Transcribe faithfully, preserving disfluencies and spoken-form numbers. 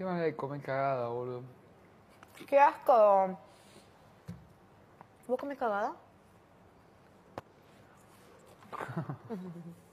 Qué manera de comer cagada, boludo. ¡Qué asco! ¿Vos comés cagada?